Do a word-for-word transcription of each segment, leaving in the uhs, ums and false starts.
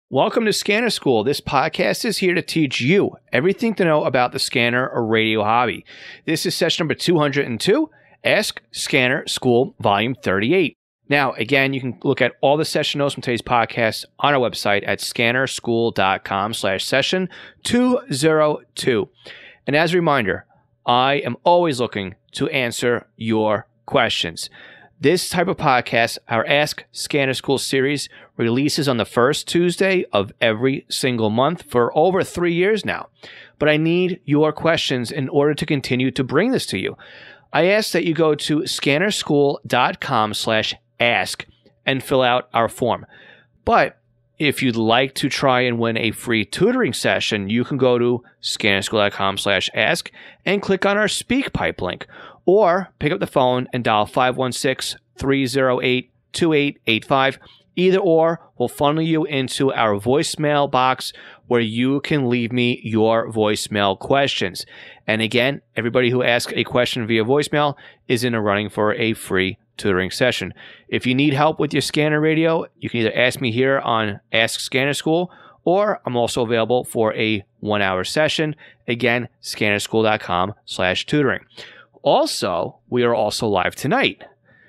Welcome to Scanner School. This podcast is here to teach you everything to know about the scanner or radio hobby. This is session number two hundred two, Ask Scanner School, volume thirty-eight. Now, again, you can look at all the session notes from today's podcast on our website at scannerschool.com slash session 202. And as a reminder, I am always looking to answer your questions. This type of podcast, our Ask Scanner School series, releases on the first Tuesday of every single month for over three years now. But I need your questions in order to continue to bring this to you. I ask that you go to scannerschool.com slash ask and fill out our form. But if you'd like to try and win a free tutoring session, you can go to scannerschool.com slash ask and click on our SpeakPipe link. Or pick up the phone and dial five one six, three oh eight, two eight eight five. Either or will funnel you into our voicemail box where you can leave me your voicemail questions. And again, everybody who asks a question via voicemail is in a running for a free tutoring session. If you need help with your scanner radio, you can either ask me here on Ask Scanner School, or I'm also available for a one-hour session. Again, scannerschool.com slash tutoring. Also, we are also live tonight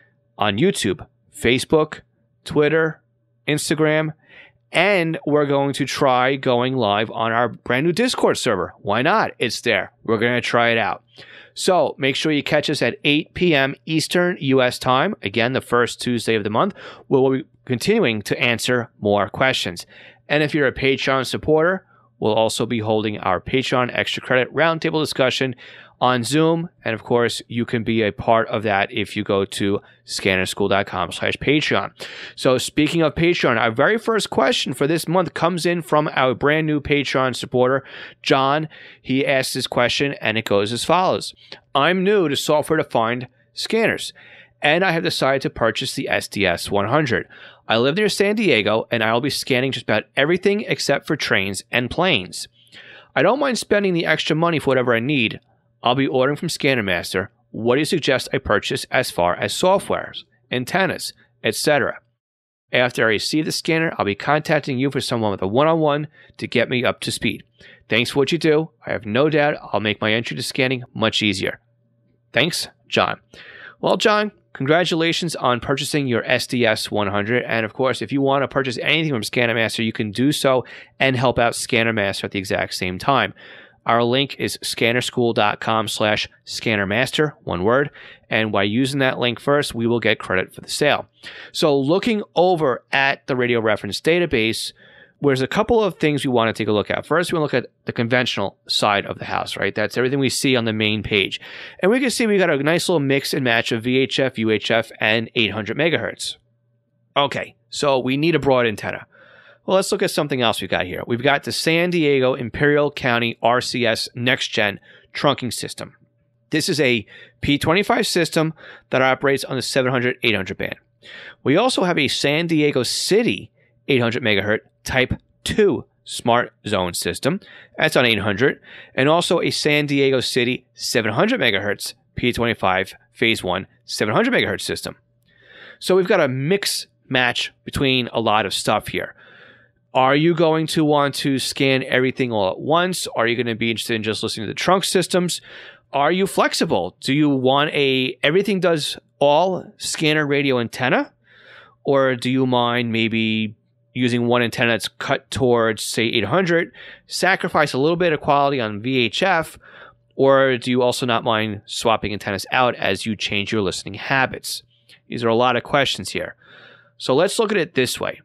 on YouTube, Facebook, Twitter, Instagram, and we're going to try going live on our brand new Discord server. Why not? It's there. We're going to try it out. So make sure you catch us at eight p.m. Eastern U S time. Again, the first Tuesday of the month. We'll be continuing to answer more questions. And if you're a Patreon supporter, we'll also be holding our Patreon Extra Credit Roundtable discussion on Zoom. And of course, you can be a part of that if you go to scannerschool.com slash Patreon. So speaking of Patreon, our very first question for this month comes in from our brand new Patreon supporter, John. He asked this question and it goes as follows. I'm new to software-defined scanners, and I have decided to purchase the S D S one hundred. I live near San Diego, and I will be scanning just about everything except for trains and planes. I don't mind spending the extra money for whatever I need. I'll be ordering from Scanner Master. What do you suggest I purchase as far as softwares, antennas, et cetera? After I receive the scanner, I'll be contacting you for someone with a one-on-one to get me up to speed. Thanks for what you do. I have no doubt I'll make my entry to scanning much easier. Thanks, John. Well, John, congratulations on purchasing your S D S one hundred. And of course, if you want to purchase anything from Scanner Master, you can do so and help out Scanner Master at the exact same time. Our link is scannerschool.com slash scannermaster, one word. And by using that link first, we will get credit for the sale. So looking over at the radio reference database, there's a couple of things we want to take a look at. First, we want to look at the conventional side of the house, right? That's everything we see on the main page. And we can see we got a nice little mix and match of V H F, U H F, and eight hundred megahertz. Okay, so we need a broad antenna. Well, let's look at something else we've got here. We've got the San Diego Imperial County R C S Next Gen trunking system. This is a P twenty-five system that operates on the seven hundred, eight hundred band. We also have a San Diego City eight hundred megahertz Type two Smart Zone system. That's on eight hundred. And also a San Diego City seven hundred megahertz P twenty-five Phase one seven hundred megahertz system. So we've got a mix match between a lot of stuff here. Are you going to want to scan everything all at once? Are you going to be interested in just listening to the trunk systems? Are you flexible? Do you want a everything does all scanner radio antenna? Or do you mind maybe using one antenna that's cut towards, say, eight hundred, sacrifice a little bit of quality on V H F? Or do you also not mind swapping antennas out as you change your listening habits? These are a lot of questions here. So let's look at it this way.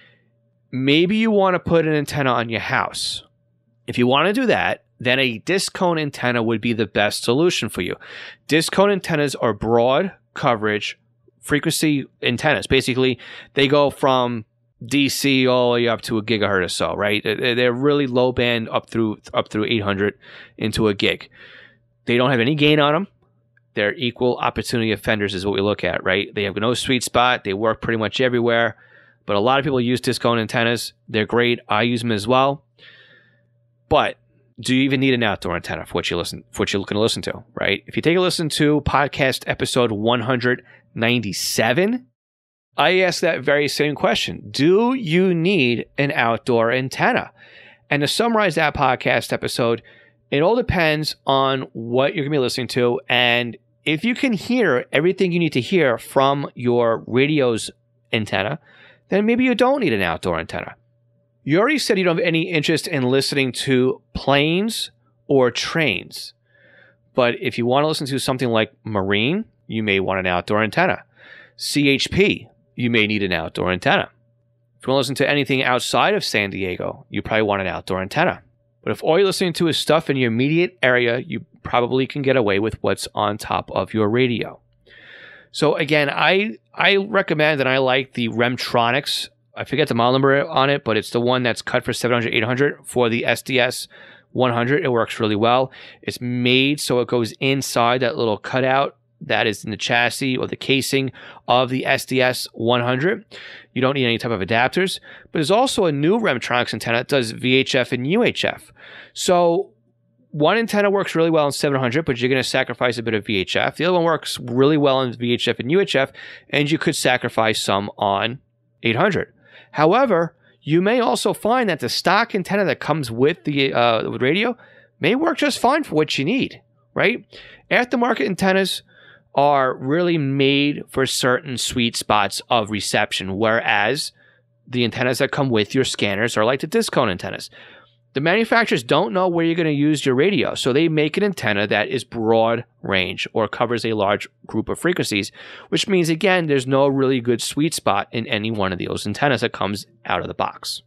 Maybe you want to put an antenna on your house. If you want to do that, then a disc cone antenna would be the best solution for you. Disc cone antennas are broad coverage frequency antennas. Basically, they go from D C all the way up to a gigahertz or so, right? They're really low band up through up through eight hundred into a gig. They don't have any gain on them. They're equal opportunity offenders is what we look at, right? They have no sweet spot. They work pretty much everywhere. But a lot of people use disc cone antennas. They're great. I use them as well. But do you even need an outdoor antenna for what you listen for what you're looking to listen to, right? If you take a listen to podcast episode one hundred ninety-seven, I ask that very same question. Do you need an outdoor antenna? And to summarize that podcast episode, it all depends on what you're going to be listening to. And if you can hear everything you need to hear from your radio's antenna, then maybe you don't need an outdoor antenna. You already said you don't have any interest in listening to planes or trains. But if you want to listen to something like marine, you may want an outdoor antenna. C H P, you may need an outdoor antenna. If you want to listen to anything outside of San Diego, you probably want an outdoor antenna. But if all you're listening to is stuff in your immediate area, you probably can get away with what's on top of your radio. So again, I I recommend and I like the Remtronics. I forget the model number on it, but it's the one that's cut for seven hundred, eight hundred for the S D S one hundred. It works really well. It's made so it goes inside that little cutout that is in the chassis or the casing of the S D S one hundred. You don't need any type of adapters. But there's also a new Remtronics antenna that does V H F and U H F. So one antenna works really well in seven hundred, but you're going to sacrifice a bit of V H F. The other one works really well in V H F and U H F, and you could sacrifice some on eight hundred. However, you may also find that the stock antenna that comes with the uh, radio may work just fine for what you need, right? Aftermarket antennas are really made for certain sweet spots of reception, whereas the antennas that come with your scanners are like the disc cone antennas. The manufacturers don't know where you're going to use your radio, so they make an antenna that is broad range or covers a large group of frequencies, which means, again, there's no really good sweet spot in any one of those antennas that comes out of the box.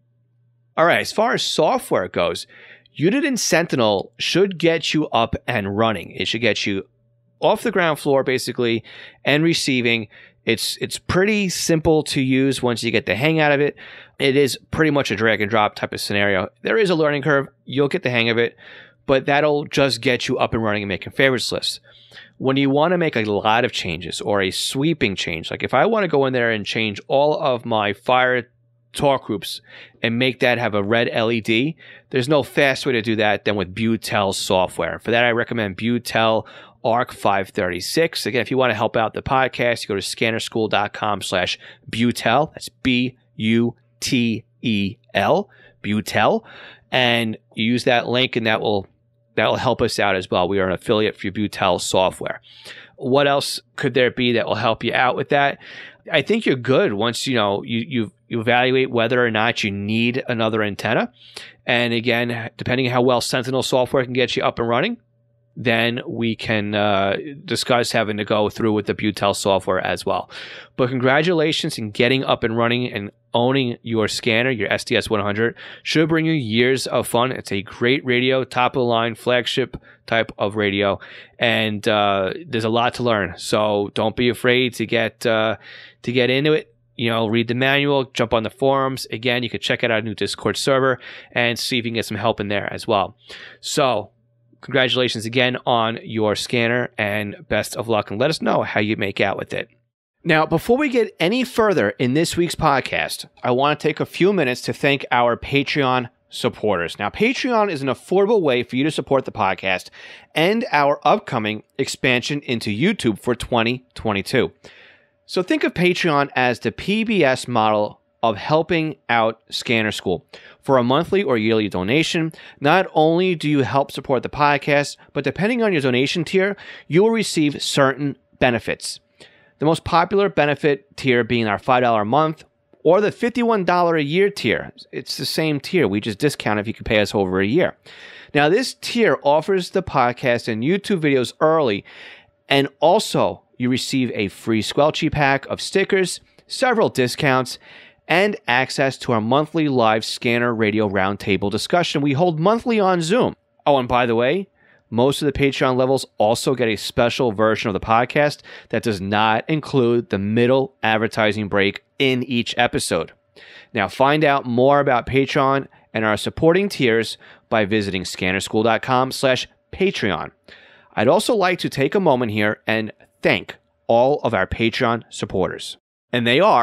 All right, as far as software goes, Uniden Sentinel should get you up and running. It should get you off the ground floor, basically, and receiving. It's it's pretty simple to use once you get the hang out of it. It is pretty much a drag and drop type of scenario. There is a learning curve. You'll get the hang of it, but that'll just get you up and running and making favorites lists. When you want to make a lot of changes or a sweeping change, like if I want to go in there and change all of my fire talk groups and make that have a red L E D, there's no fast way to do that than with Butel software. For that, I recommend Butel ARC five thirty-six. Again, if you want to help out the podcast, you go to scannerschool.com slash Butel. That's B U T E L, Butel. And you use that link and that will that will help us out as well. We are an affiliate for Butel software. What else could there be that will help you out with that? I think you're good once you know you you you evaluate whether or not you need another antenna. And again, depending on how well Sentinel software can get you up and running, then we can uh, discuss having to go through with the Butel software as well. But congratulations in getting up and running and owning your scanner, your S D S one hundred. Should bring you years of fun. It's a great radio, top of the line, flagship type of radio. And uh, there's a lot to learn. So don't be afraid to get uh, to get into it. You know, read the manual, jump on the forums. Again, you can check out our new Discord server and see if you can get some help in there as well. So congratulations again on your scanner and best of luck, and let us know how you make out with it. Now, before we get any further in this week's podcast, I want to take a few minutes to thank our Patreon supporters. Now, Patreon is an affordable way for you to support the podcast and our upcoming expansion into YouTube for twenty twenty-two. So think of Patreon as the P B S model of helping out Scanner School. For a monthly or yearly donation, not only do you help support the podcast, but depending on your donation tier, you will receive certain benefits. The most popular benefit tier being our five dollars a month or the fifty-one dollars a year tier. It's the same tier. We just discount if you can pay us over a year. Now, this tier offers the podcast and YouTube videos early, and also you receive a free Squelchy pack of stickers, several discounts, and access to our monthly live Scanner Radio Roundtable discussion we hold monthly on Zoom. Oh, and by the way, most of the Patreon levels also get a special version of the podcast that does not include the middle advertising break in each episode. Now, find out more about Patreon and our supporting tiers by visiting scannerschool.com slash Patreon. I'd also like to take a moment here and thank all of our Patreon supporters. And they are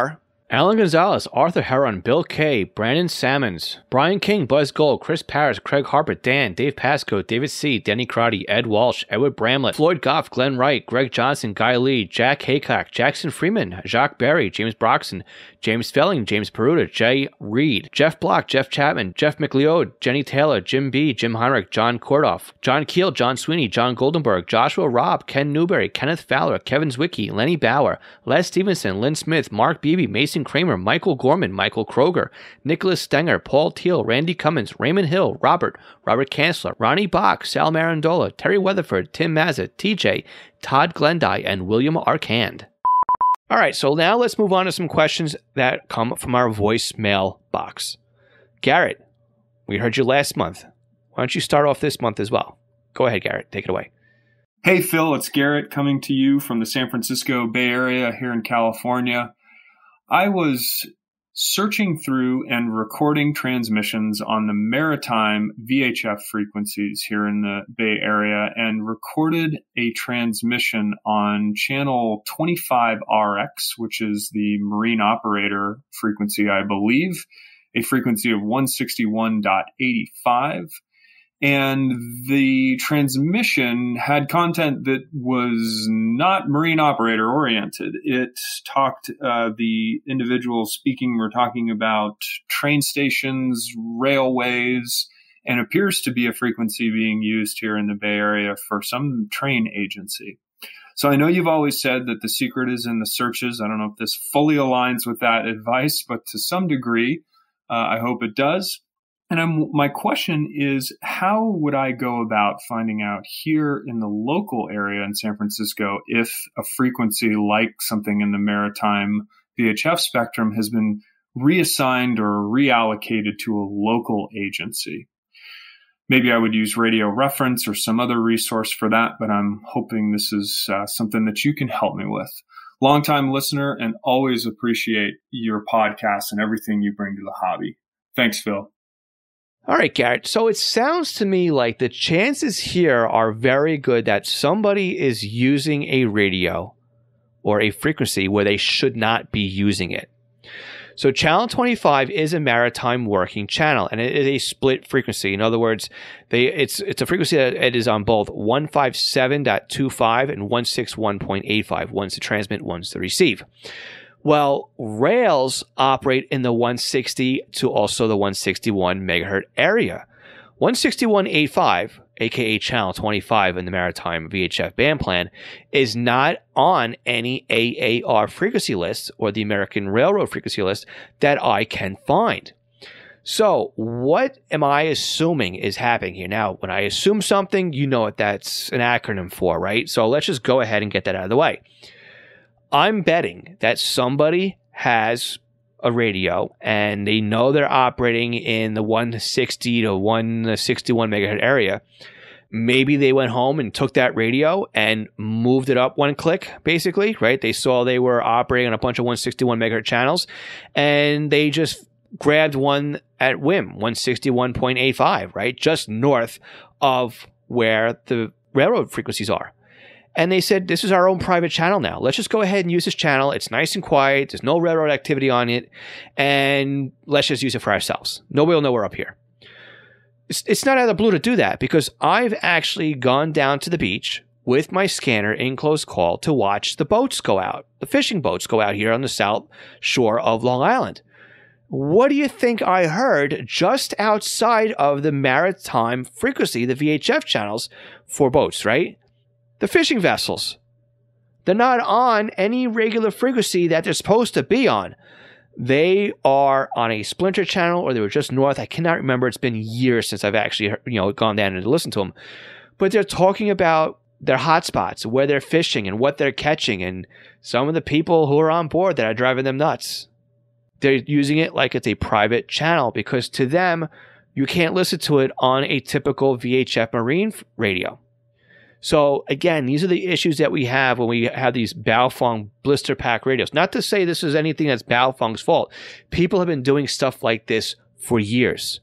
Alan Gonzalez, Arthur Heron, Bill Kay, Brandon Sammons, Brian King, Buzz Gold, Chris Paris, Craig Harper, Dan, Dave Pasco, David C., Denny Crotty, Ed Walsh, Edward Bramlett, Floyd Goff, Glenn Wright, Greg Johnson, Guy Lee, Jack Haycock, Jackson Freeman, Jacques Berry, James Broxson, James Felling, James Peruta, Jay Reed, Jeff Block, Jeff Chapman, Jeff McLeod, Jenny Taylor, Jim B., Jim Heinrich, John Kordoff, John Keel, John Sweeney, John Goldenberg, Joshua Robb, Ken Newberry, Kenneth Fowler, Kevin Zwicky, Lenny Bauer, Les Stevenson, Lynn Smith, Mark Beebe, Mason Kramer, Michael Gorman, Michael Kroger, Nicholas Stenger, Paul Teal, Randy Cummins, Raymond Hill, Robert, Robert Kanzler, Ronnie Bach, Sal Marandola, Terry Weatherford, Tim Mazza, T J, Todd Glendy, and William Arcand. All right, so now let's move on to some questions that come from our voicemail box. Garrett, we heard you last month. Why don't you start off this month as well? Go ahead, Garrett. Take it away. Hey, Phil, it's Garrett coming to you from the San Francisco Bay Area here in California. I was searching through and recording transmissions on the maritime V H F frequencies here in the Bay Area and recorded a transmission on channel twenty-five R X, which is the marine operator frequency, I believe, a frequency of one sixty-one point eighty-five. And the transmission had content that was not marine operator oriented. It talked, uh, the individuals speaking were talking about train stations, railways, and appears to be a frequency being used here in the Bay Area for some train agency. So I know you've always said that the secret is in the searches. I don't know if this fully aligns with that advice, but to some degree, uh, I hope it does. And I'm, my question is, how would I go about finding out here in the local area in San Francisco if a frequency like something in the maritime V H F spectrum has been reassigned or reallocated to a local agency? Maybe I would use Radio Reference or some other resource for that, but I'm hoping this is uh, something that you can help me with. Longtime listener and always appreciate your podcast and everything you bring to the hobby. Thanks, Phil. All right, Garrett. So it sounds to me like the chances here are very good that somebody is using a radio or a frequency where they should not be using it. So channel twenty-five is a maritime working channel, and it is a split frequency. In other words, they it's it's a frequency that it is on both one fifty-seven point two five and one sixty-one point eight five. One's to transmit, one's to receive. Well, rails operate in the one sixty to also the one sixty-one megahertz area. one sixty-one point eight five, aka channel twenty-five in the maritime V H F band plan, is not on any A A R frequency lists or the American Railroad frequency list that I can find. So what am I assuming is happening here? Now, when I assume something, you know what that's an acronym for, right? So let's just go ahead and get that out of the way. I'm betting that somebody has a radio and they know they're operating in the one sixty to one sixty-one megahertz area. Maybe they went home and took that radio and moved it up one click, basically, right? They saw they were operating on a bunch of one sixty-one megahertz channels and they just grabbed one at whim, one sixty-one point eight five, right? Just north of where the railroad frequencies are. And they said, this is our own private channel now. Let's just go ahead and use this channel. It's nice and quiet. There's no railroad activity on it. And let's just use it for ourselves. Nobody will know we're up here. It's, it's not out of the blue to do that because I've actually gone down to the beach with my scanner in close call to watch the boats go out. The fishing boats go out here on the south shore of Long Island. What do you think I heard just outside of the maritime frequency, the V H F channels for boats, right? The fishing vessels. They're not on any regular frequency that they're supposed to be on. They are on a splinter channel or they were just north. I cannot remember. It's been years since I've actually, you know, gone down and listened to them. But they're talking about their hotspots, where they're fishing and what they're catching, and some of the people who are on board that are driving them nuts. They're using it like it's a private channel because to them, you can't listen to it on a typical V H F Marine radio. So again, these are the issues that we have when we have these Baofeng blister pack radios. Not to say this is anything that's Baofeng's fault. People have been doing stuff like this for years.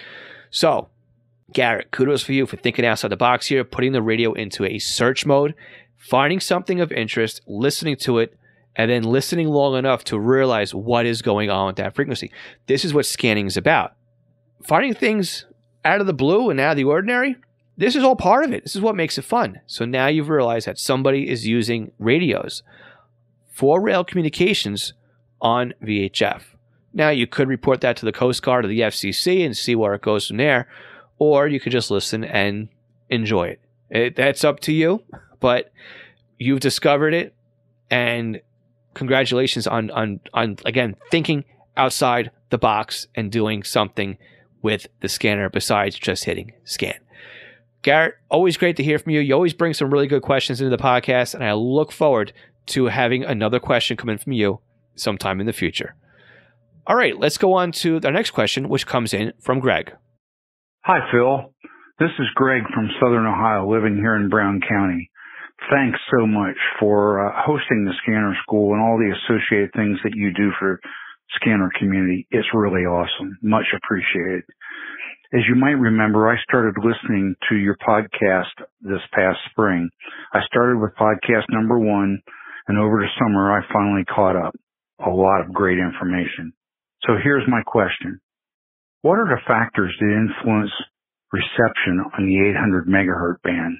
So, Garrett, kudos for you for thinking outside the box here, putting the radio into a search mode, finding something of interest, listening to it, and then listening long enough to realize what is going on with that frequency. This is what scanning is about. Finding things out of the blue and out of the ordinary, this is all part of it. This is what makes it fun. So now you've realized that somebody is using radios for rail communications on V H F. Now, you could report that to the Coast Guard or the F C C and see where it goes from there, or you could just listen and enjoy it. it that's up to you, but you've discovered it, and congratulations on, on, on, again, thinking outside the box and doing something with the scanner besides just hitting scan. Garret, always great to hear from you. You always bring some really good questions into the podcast, and I look forward to having another question come in from you sometime in the future. All right, let's go on to our next question, which comes in from Greg. Hi, Phil. This is Greg from Southern Ohio, living here in Brown County. Thanks so much for uh, hosting the Scanner School and all the associated things that you do for Scanner community. It's really awesome. Much appreciated. As you might remember, I started listening to your podcast this past spring. I started with podcast number one, and over the summer, I finally caught up. A lot of great information. So here's my question. What are the factors that influence reception on the eight hundred megahertz band?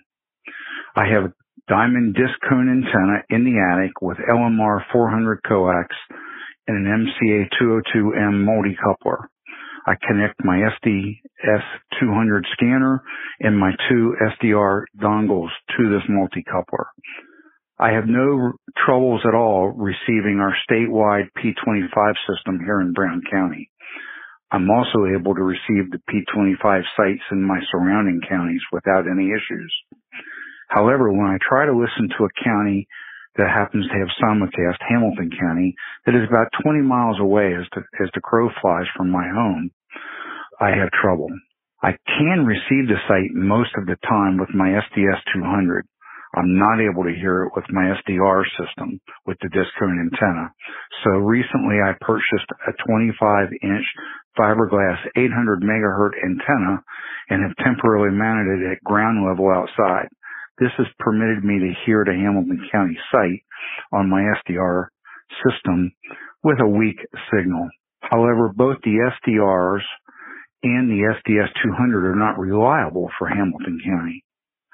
I have a diamond disc cone antenna in the attic with L M R four hundred coax and an M C A two oh two M multi-coupler. I connect my S D S two hundred scanner and my two S D R dongles to this multi-coupler. I have no troubles at all receiving our statewide P twenty-five system here in Brown County. I'm also able to receive the P twenty-five sites in my surrounding counties without any issues. However, when I try to listen to a county that happens to have simulcast, Hamilton County, that is about twenty miles away as, to, as the crow flies from my home, I have trouble. I can receive the site most of the time with my S D S two hundred. I'm not able to hear it with my S D R system with the disc cone antenna. So recently I purchased a twenty-five inch fiberglass eight hundred megahertz antenna and have temporarily mounted it at ground level outside. This has permitted me to hear the Hamilton County site on my S D R system with a weak signal. However, both the S D Rs and the S D S two hundred are not reliable for Hamilton County.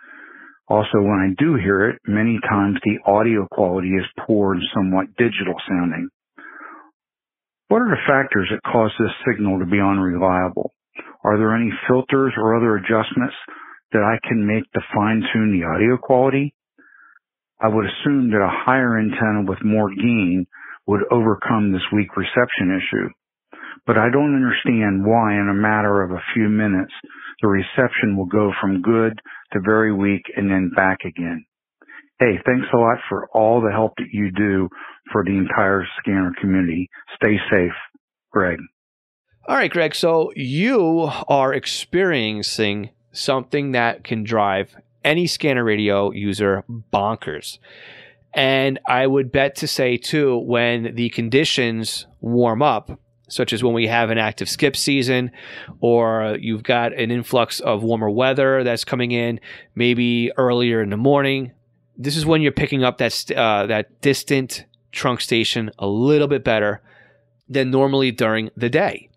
Also, when I do hear it, many times the audio quality is poor and somewhat digital sounding. What are the factors that cause this signal to be unreliable? Are there any filters or other adjustments that I can make to fine-tune the audio quality? I would assume that a higher antenna with more gain would overcome this weak reception issue. But I don't understand why in a matter of a few minutes the reception will go from good to very weak and then back again. Hey, thanks a lot for all the help that you do for the entire scanner community. Stay safe, Greg. All right, Greg. So you are experiencing something that can drive any scanner radio user bonkers. And I would bet to say, too, when the conditions warm up, such as when we have an active skip season, or you've got an influx of warmer weather that's coming in, maybe earlier in the morning, this is when you're picking up that uh, that distant trunk station a little bit better than normally during the day.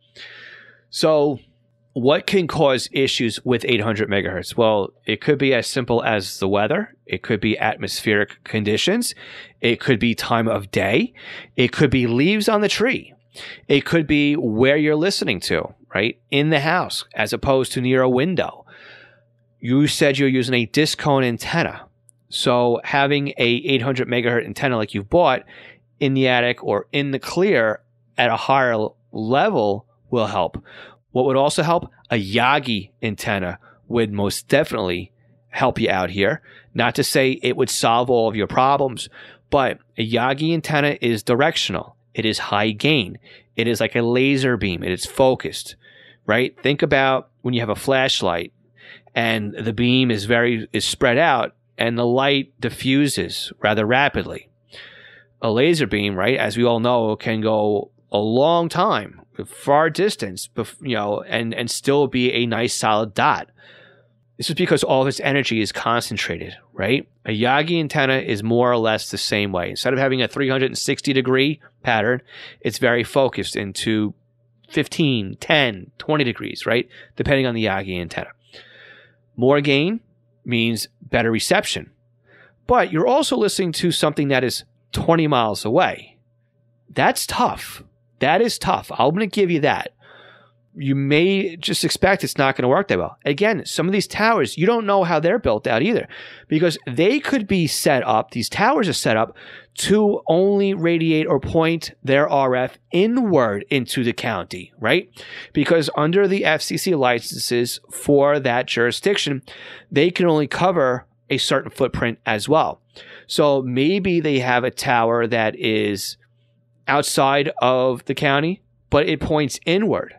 So what can cause issues with eight hundred megahertz? Well, it could be as simple as the weather. It could be atmospheric conditions. It could be time of day. It could be leaves on the tree. It could be where you're listening to, right? In the house, as opposed to near a window. You said you're using a disc cone antenna. So having a eight hundred megahertz antenna like you've bought in the attic or in the clear at a higher level will help. What would also help? A Yagi antenna would most definitely help you out here. Not to say it would solve all of your problems, but a Yagi antenna is directional. It is high gain. It is like a laser beam. It is focused, right? Think about when you have a flashlight and the beam is very is spread out and the light diffuses rather rapidly. A laser beam, right, as we all know, can go a long time, far distance, you know, and, and still be a nice solid dot. This is because all of its energy is concentrated, right? A Yagi antenna is more or less the same way. Instead of having a three hundred sixty degree pattern, it's very focused into fifteen, ten, twenty degrees, right? Depending on the Yagi antenna. More gain means better reception. But you're also listening to something that is twenty miles away. That's tough. That is tough. I'm going to give you that. You may just expect it's not going to work that well. Again, some of these towers, you don't know how they're built out either, because they could be set up, these towers are set up to only radiate or point their R F inward into the county, right? Because under the F C C licenses for that jurisdiction, they can only cover a certain footprint as well. So maybe they have a tower that is outside of the county, but it points inward.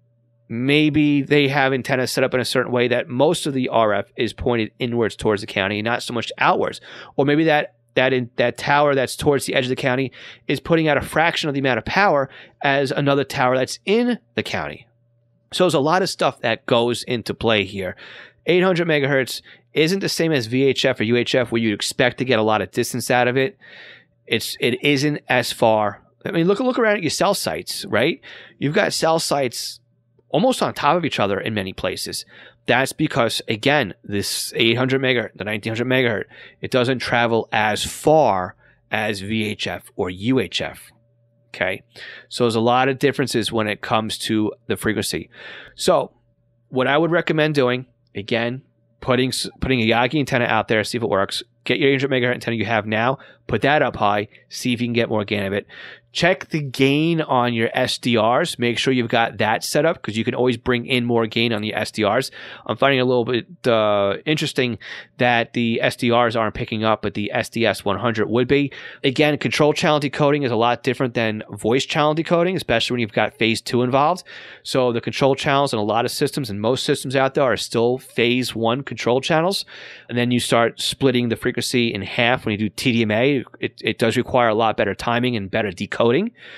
Maybe they have antennas set up in a certain way that most of the R F is pointed inwards towards the county, not so much outwards. Or maybe that that in, that tower that's towards the edge of the county is putting out a fraction of the amount of power as another tower that's in the county. So there's a lot of stuff that goes into play here. eight hundred megahertz isn't the same as V H F or U H F where you'd expect to get a lot of distance out of it. It's it isn't as far. I mean, look look around at your cell sites, right? You've got cell sites almost on top of each other in many places. That's because, again, this eight hundred megahertz, the nineteen hundred megahertz, it doesn't travel as far as V H F or U H F. Okay, so there's a lot of differences when it comes to the frequency. So what I would recommend doing, again, putting putting a Yagi antenna out there, see if it works. Get your eight hundred megahertz antenna you have now, put that up high, see if you can get more gain of it. Check the gain on your S D Rs. Make sure you've got that set up because you can always bring in more gain on the S D Rs. I'm finding it a little bit uh, interesting that the S D Rs aren't picking up, but the S D S one hundred would be. Again, control channel decoding is a lot different than voice channel decoding, especially when you've got phase two involved. So the control channels in a lot of systems and most systems out there are still phase one control channels. And then you start splitting the frequency in half when you do T D M A. It, it does require a lot better timing and better decoding.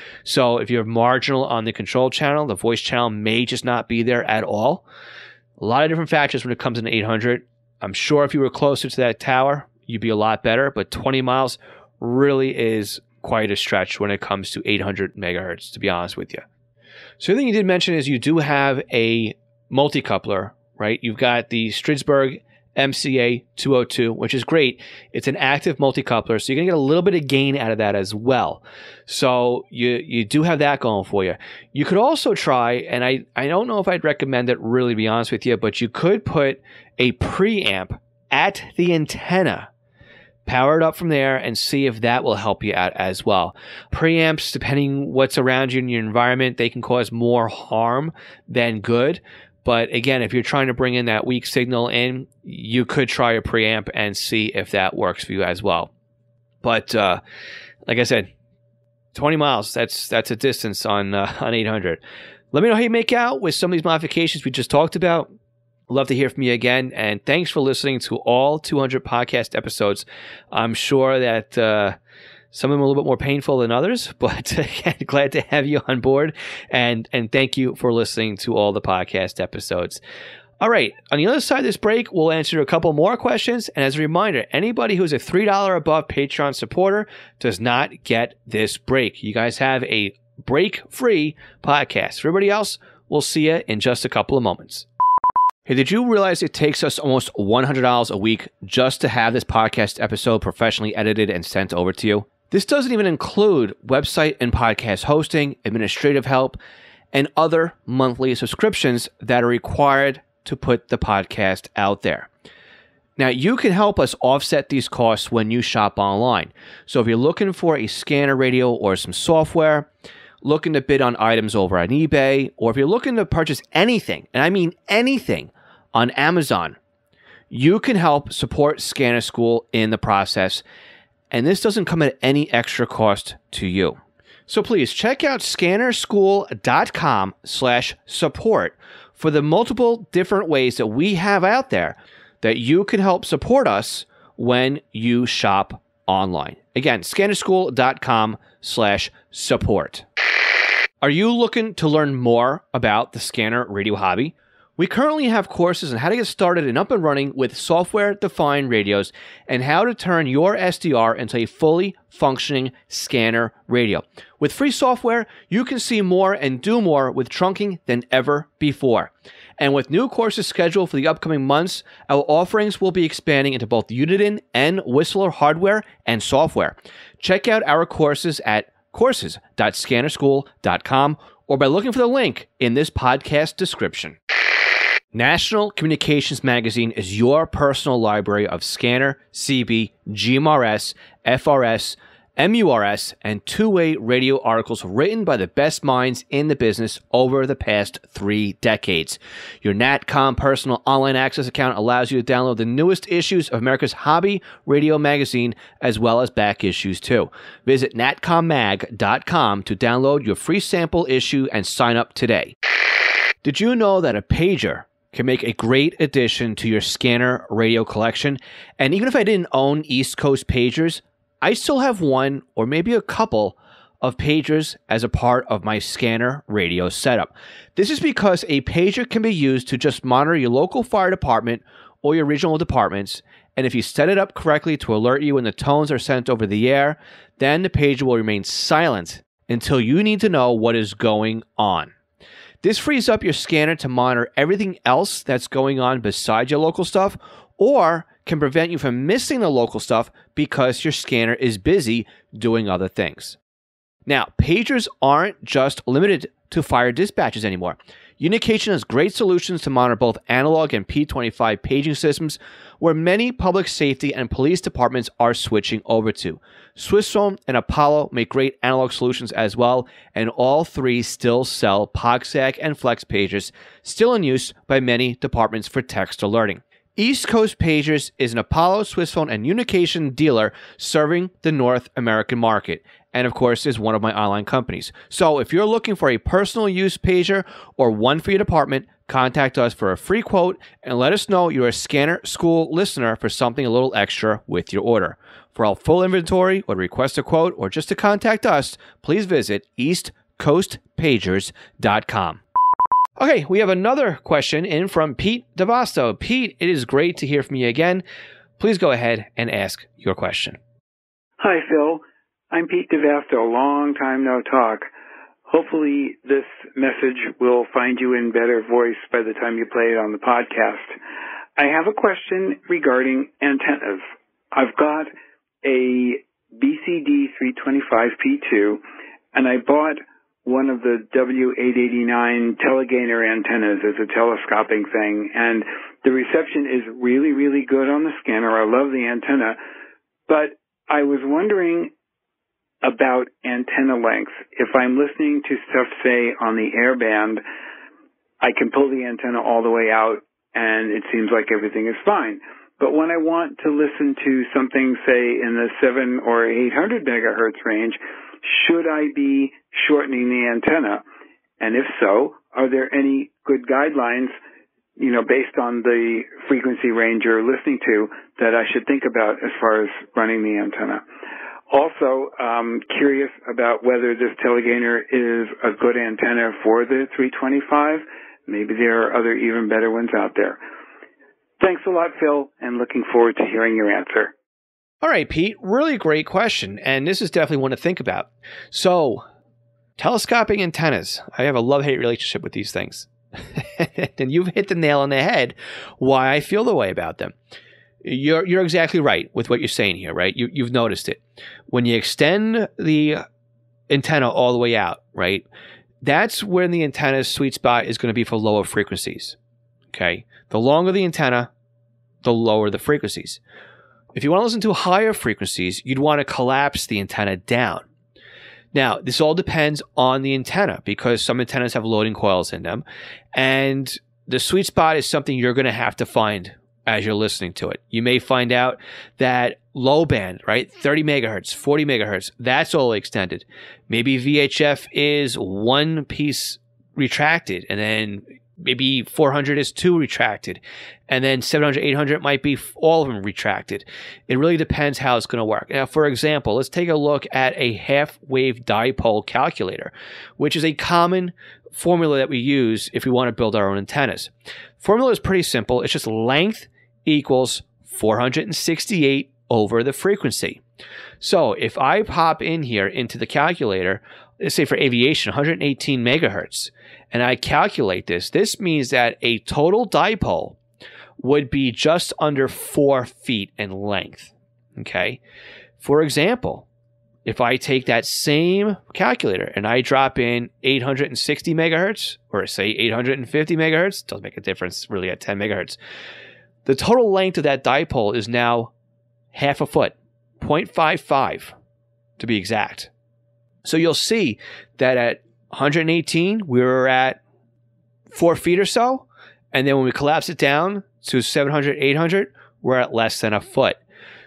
So if you're marginal on the control channel, the voice channel may just not be there at all. A lot of different factors when it comes to eight hundred. I'm sure if you were closer to that tower, you'd be a lot better, but twenty miles really is quite a stretch when it comes to eight hundred megahertz, to be honest with you. So the thing you did mention is you do have a multi-coupler, right? You've got the Stridsberg M C A two oh two, which is great. It's an active multi-coupler, so you're going to get a little bit of gain out of that as well. So you you do have that going for you. You could also try, and I, I don't know if I'd recommend it really, to be honest with you, but you could put a preamp at the antenna, power it up from there, and see if that will help you out as well. Preamps, depending what's around you in your environment, they can cause more harm than good. But again, if you're trying to bring in that weak signal in, you could try a preamp and see if that works for you as well. But uh, like I said, twenty miles, that's that's a distance on, uh, on eight hundred. Let me know how you make out with some of these modifications we just talked about. Love to hear from you again. And thanks for listening to all two hundred podcast episodes. I'm sure that uh, some of them are a little bit more painful than others, but again, glad to have you on board. And, and thank you for listening to all the podcast episodes. All right. On the other side of this break, we'll answer a couple more questions. And as a reminder, anybody who's a three dollars above Patreon supporter does not get this break. You guys have a break-free podcast. For everybody else, we'll see you in just a couple of moments. Hey, did you realize it takes us almost one hundred dollars a week just to have this podcast episode professionally edited and sent over to you? This doesn't even include website and podcast hosting, administrative help, and other monthly subscriptions that are required to put the podcast out there. Now, you can help us offset these costs when you shop online. So if you're looking for a scanner radio or some software, looking to bid on items over on eBay, or if you're looking to purchase anything, and I mean anything, on Amazon, you can help support Scanner School in the process. And this doesn't come at any extra cost to you. So please check out scannerschool.com slash support for the multiple different ways that we have out there that you can help support us when you shop online. Again, scannerschool.com slash support. Are you looking to learn more about the scanner radio hobby? We currently have courses on how to get started and up and running with software-defined radios and how to turn your S D R into a fully functioning scanner radio. With free software, you can see more and do more with trunking than ever before. And with new courses scheduled for the upcoming months, our offerings will be expanding into both Uniden and Whistler hardware and software. Check out our courses at courses dot scanner school dot com or by looking for the link in this podcast description. National Communications Magazine is your personal library of scanner, C B, G M R S, F R S, M U R S, and two-way radio articles written by the best minds in the business over the past three decades. Your NatCom personal online access account allows you to download the newest issues of America's hobby radio magazine, as well as back issues too. Visit natcom mag dot com to download your free sample issue and sign up today. Did you know that a pager can make a great addition to your scanner radio collection? And even if I didn't own East Coast pagers, I still have one or maybe a couple of pagers as a part of my scanner radio setup. This is because a pager can be used to just monitor your local fire department or your regional departments, and if you set it up correctly to alert you when the tones are sent over the air, then the pager will remain silent until you need to know what is going on. This frees up your scanner to monitor everything else that's going on besides your local stuff, or can prevent you from missing the local stuff because your scanner is busy doing other things. Now, pagers aren't just limited to fire dispatches anymore. Unication has great solutions to monitor both analog and P twenty-five paging systems, where many public safety and police departments are switching over to. Swissphone and Apollo make great analog solutions as well, and all three still sell PogSag and Flex pagers, still in use by many departments for text alerting. East Coast Pagers is an Apollo, Swissphone, and Unication dealer serving the North American market, and of course is one of my online companies. So if you're looking for a personal use pager or one for your department, contact us for a free quote and let us know you're a Scanner School listener for something a little extra with your order. For our full inventory or to request a quote or just to contact us, please visit east coast pagers dot com. Okay, we have another question in from Pete DeVasto. Pete, it is great to hear from you again. Please go ahead and ask your question. Hi, Phil. I'm Pete DeVasto, long time no talk. Hopefully this message will find you in better voice by the time you play it on the podcast. I have a question regarding antennas. I've got a B C D three twenty-five P two, and I bought one of the W eight eighty-nine telegainer antennas as a telescoping thing, and the reception is really, really good on the scanner. I love the antenna, but I was wondering about antenna length. If I'm listening to stuff, say, on the airband, I can pull the antenna all the way out, and it seems like everything is fine. But when I want to listen to something, say, in the seven or eight hundred megahertz range, should I be shortening the antenna? And if so, are there any good guidelines, you know, based on the frequency range you're listening to that I should think about as far as running the antenna? Also, um, curious about whether this telegainer is a good antenna for the three twenty-five. Maybe there are other even better ones out there. Thanks a lot, Phil, and looking forward to hearing your answer. All right, Pete, really great question, and this is definitely one to think about. So, telescoping antennas. I have a love-hate relationship with these things. And you've hit the nail on the head why I feel the way about them. You're you're exactly right with what you're saying here, right? You, you've noticed it. When you extend the antenna all the way out, right, that's where the antenna's sweet spot is going to be for lower frequencies, okay? The longer the antenna, the lower the frequencies. If you want to listen to higher frequencies, you'd want to collapse the antenna down. Now, this all depends on the antenna because some antennas have loading coils in them, and the sweet spot is something you're going to have to find as you're listening to it. You may find out that low band, right, thirty megahertz, forty megahertz, that's all extended. Maybe V H F is one piece retracted, and then maybe four hundred is two retracted, and then seven hundred, eight hundred might be all of them retracted. It really depends how it's going to work. Now, for example, let's take a look at a half-wave dipole calculator, which is a common formula that we use if we want to build our own antennas. Formula is pretty simple. It's just length equals four hundred sixty-eight over the frequency. So if I pop in here into the calculator, let's say for aviation, one hundred eighteen megahertz, and I calculate this, this means that a total dipole would be just under four feet in length. Okay. For example, if I take that same calculator and I drop in eight hundred sixty megahertz, or say eight hundred fifty megahertz, doesn't make a difference really at ten megahertz. The total length of that dipole is now half a foot, zero point five five to be exact. So you'll see that at one hundred eighteen, we were at four feet or so. And then when we collapse it down to seven hundred, eight hundred, we're at less than a foot.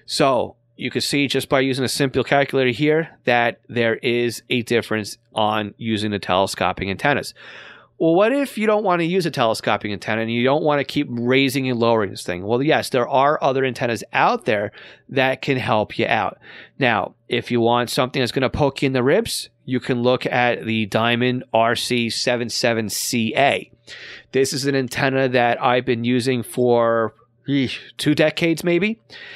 So you can see just by using a simple calculator here that there is a difference on using the telescoping antennas. Well, what if you don't want to use a telescoping antenna and you don't want to keep raising and lowering this thing? Well, yes, there are other antennas out there that can help you out. Now, if you want something that's going to poke you in the ribs, you can look at the Diamond R C seventy-seven C A. This is an antenna that I've been using for eesh, two decades maybe,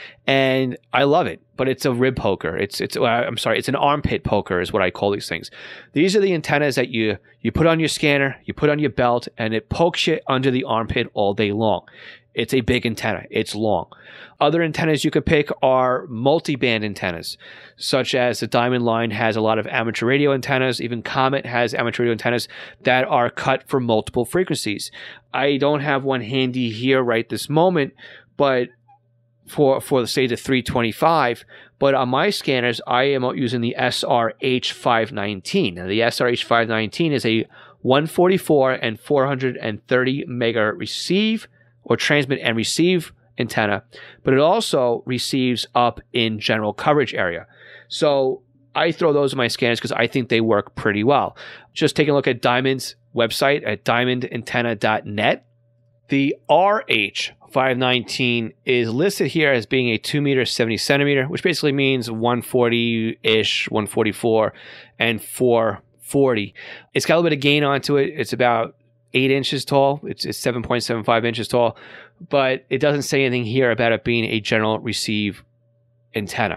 and I love it. But it's a rib poker. It's it's. Uh, I'm sorry. It's an armpit poker is what I call these things. These are the antennas that you you put on your scanner, you put on your belt, and it pokes you under the armpit all day long. It's a big antenna. It's long. Other antennas you could pick are multi-band antennas, such as the Diamond line has a lot of amateur radio antennas. Even Comet has amateur radio antennas that are cut for multiple frequencies. I don't have one handy here right this moment, but for, for say, the three twenty-five, but on my scanners, I am using the S R H five nineteen. Now, the S R H five nineteen is a one forty-four and four hundred thirty megahertz receive or transmit and receive antenna, but it also receives up in general coverage area. So I throw those in my scanners because I think they work pretty well. Just take a look at Diamond's website at diamond antenna dot net. The R H five nineteen is listed here as being a two meter seventy centimeter, which basically means one forty-ish, one forty-four, and four forty. It's got a little bit of gain onto it. It's about eight inches tall. It's, it's seven point seven five inches tall, but it doesn't say anything here about it being a general receive antenna.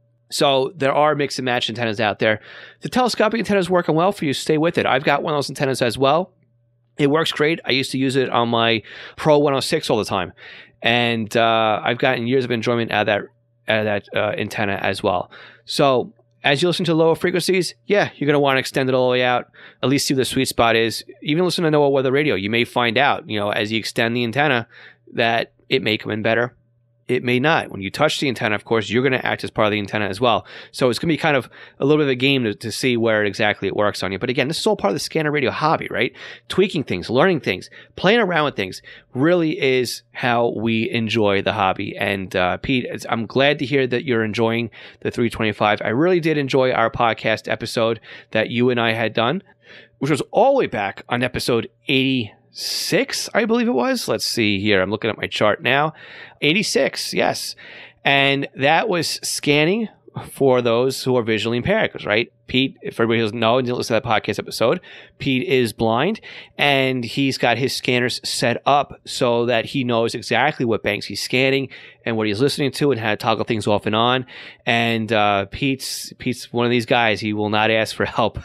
So there are mix and match antennas out there. The telescopic antenna is working well for you. Stay with it. I've got one of those antennas as well. It works great. I used to use it on my Pro one oh six all the time. And uh, I've gotten years of enjoyment out of that, out of that uh, antenna as well. So as you listen to lower frequencies, yeah, you're going to want to extend it all the way out, at least see what the sweet spot is. Even listen to NOAA weather radio, you may find out, you know, as you extend the antenna, that it may come in better. It may not. When you touch the antenna, of course, you're going to act as part of the antenna as well. So it's going to be kind of a little bit of a game to, to see where exactly it works on you. But again, this is all part of the scanner radio hobby, right? Tweaking things, learning things, playing around with things really is how we enjoy the hobby. And uh, Pete, I'm glad to hear that you're enjoying the three twenty-five. I really did enjoy our podcast episode that you and I had done, which was all the way back on episode eighty-six, I believe it was. Let's see here. I'm looking at my chart now. eighty-six, yes. And that was scanning for those who are visually impaired, because, right, Pete, if everybody doesn't know and didn't listen to that podcast episode, Pete is blind, and he's got his scanners set up so that he knows exactly what banks he's scanning and what he's listening to and how to toggle things off and on. And uh, Pete's Pete's one of these guys. He will not ask for help.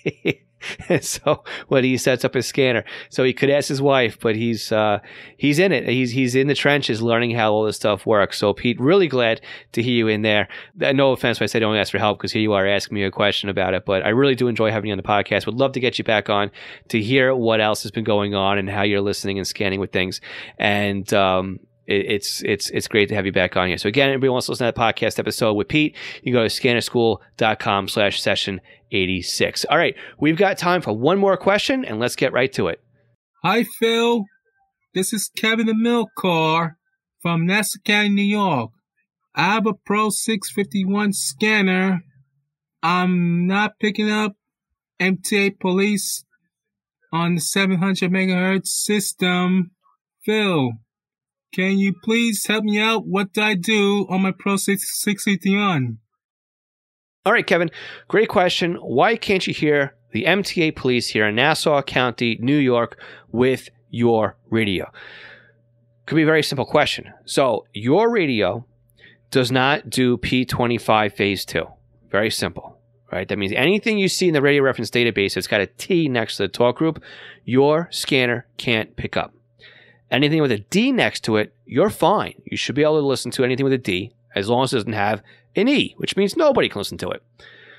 And so when he sets up his scanner, so he could ask his wife, but he's uh, he's in it. He's he's in the trenches learning how all this stuff works. So Pete, really glad to hear you in there. No offense when I say don't ask for help, because here you are asking me a question about it. But I really do enjoy having you on the podcast. Would love to get you back on to hear what else has been going on and how you're listening and scanning with things. And um, It's it's it's great to have you back on here. So again, everybody wants to listen to that podcast episode with Pete, you can go to scanner school dot com slash session eighty-six. All right, we've got time for one more question, and let's get right to it. Hi, Phil. This is Kevin the Milk Car from Nassau County, New York. I have a Pro six fifty-one scanner. I'm not picking up M T A police on the seven hundred megahertz system. Phil, can you please help me out? What do I do on my Pro six fifty-one? All right, Kevin, great question. Why can't you hear the M T A police here in Nassau County, New York, with your radio? Could be a very simple question. So your radio does not do P twenty-five phase two. Very simple, right? That means anything you see in the radio reference database that's got a T next to the talk group, your scanner can't pick up. Anything with a D next to it, you're fine. You should be able to listen to anything with a D as long as it doesn't have an E, which means nobody can listen to it.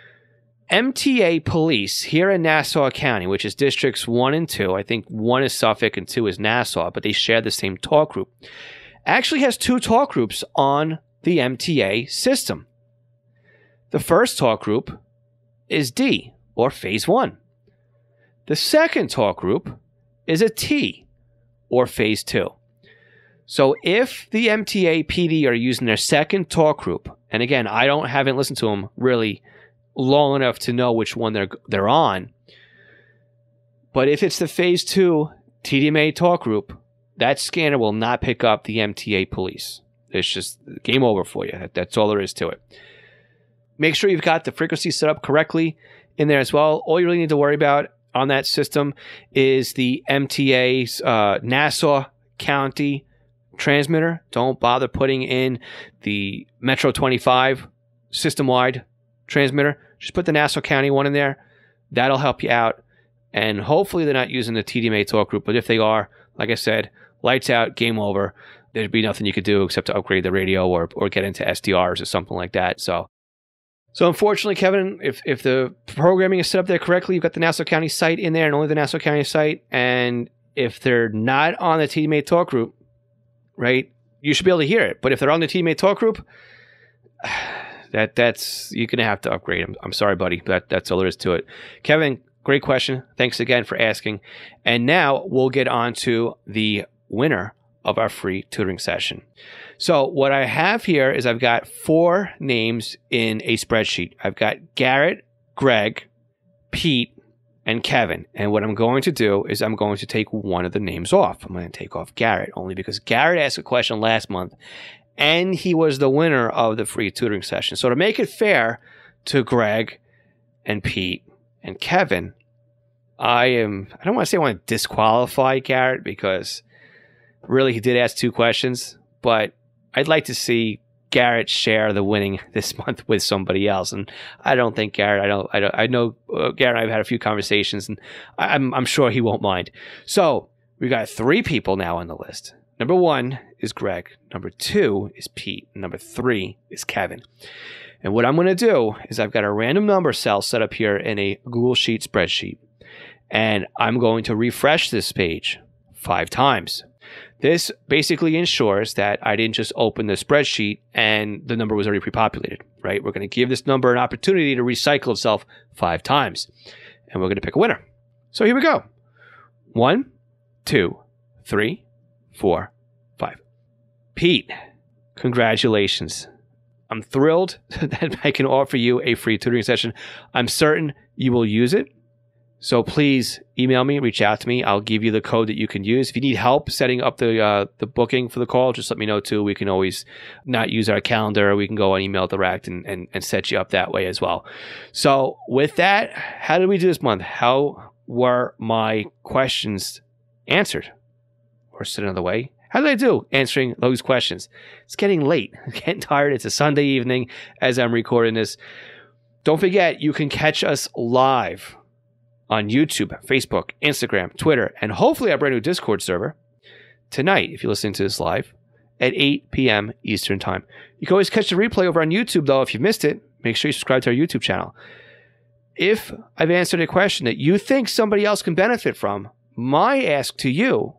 M T A police here in Nassau County, which is districts one and two, I think one is Suffolk and two is Nassau, but they share the same talk group, actually has two talk groups on the M T A system. The first talk group is D, or phase one. The second talk group is a T, or phase two. So if the M T A P D are using their second talk group, and again, I don't haven't listened to them really long enough to know which one they're they're on, but if it's the phase two T D M A talk group, that scanner will not pick up the M T A police. It's just game over for you. That, that's all there is to it. Make sure you've got the frequency set up correctly in there as well. All you really need to worry about on that system is the M T A's uh, Nassau County transmitter. Don't bother putting in the Metro twenty-five system-wide transmitter. Just put the Nassau County one in there. That'll help you out. And hopefully they're not using the T D M A talk group. But if they are, like I said, lights out, game over. There'd be nothing you could do except to upgrade the radio or or get into S D Rs or something like that. So, so unfortunately, Kevin, if if the programming is set up there correctly, you've got the Nassau County site in there and only the Nassau County site. And if they're not on the T D M A talk group, right, you should be able to hear it. But if they're on the T D M A talk group, that that's you're gonna have to upgrade them. I'm sorry, buddy. That that's all there is to it. Kevin, great question. Thanks again for asking. And now we'll get on to the winner of our free tutoring session. So what I have here is I've got four names in a spreadsheet. I've got Garrett, Greg, Pete, and Kevin. And what I'm going to do is I'm going to take one of the names off. I'm going to take off Garrett only because Garrett asked a question last month and he was the winner of the free tutoring session. So to make it fair to Greg and Pete and Kevin, I am, I don't want to say I want to disqualify Garrett because really he did ask two questions, but I'd like to see Garrett share the winning this month with somebody else. And I don't think Garrett, I don't, I don't, I know uh, Garrett and I've had a few conversations and I'm, I'm sure he won't mind. So we got three people now on the list. Number one is Greg. Number two is Pete. Number three is Kevin. And what I'm going to do is I've got a random number cell set up here in a Google Sheet spreadsheet. And I'm going to refresh this page five times. This basically ensures that I didn't just open the spreadsheet and the number was already pre-populated, right? We're going to give this number an opportunity to recycle itself five times. And we're going to pick a winner. So here we go. One, two, three, four, five. Pete, congratulations. I'm thrilled that I can offer you a free tutoring session. I'm certain you will use it. So please email me, reach out to me. I'll give you the code that you can use. If you need help setting up the uh, the booking for the call, just let me know too. We can always not use our calendar. We can go on email direct and, and, and set you up that way as well. So with that, how did we do this month? How were my questions answered? Or said another way, how did I do answering those questions? It's getting late. I'm getting tired. It's a Sunday evening as I'm recording this. Don't forget, you can catch us live on YouTube, Facebook, Instagram, Twitter, and hopefully our brand new Discord server tonight, if you're listening to this live, at eight p.m. Eastern Time. You can always catch the replay over on YouTube, though. If you missed it, make sure you subscribe to our YouTube channel. If I've answered a question that you think somebody else can benefit from, my ask to you,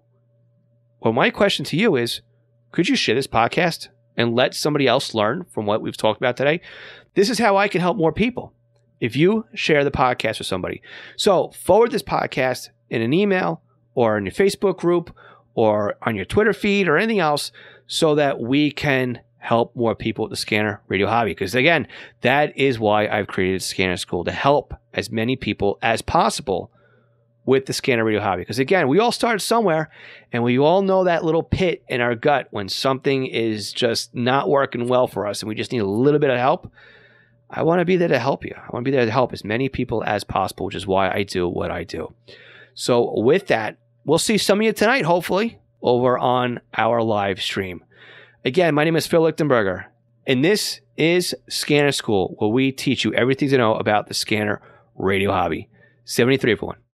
or my question to you is, could you share this podcast and let somebody else learn from what we've talked about today? This is how I can help more people. If you share the podcast with somebody. So forward this podcast in an email or in your Facebook group or on your Twitter feed or anything else so that we can help more people with the scanner radio hobby. Because again, that is why I've created Scanner School, to help as many people as possible with the scanner radio hobby. Because again, we all started somewhere, and we all know that little pit in our gut when something is just not working well for us and we just need a little bit of help. I want to be there to help you. I want to be there to help as many people as possible, which is why I do what I do. So with that, we'll see some of you tonight, hopefully, over on our live stream. Again, my name is Phil Lichtenberger, and this is Scanner School, where we teach you everything to know about the scanner radio hobby. seventy-three, everyone.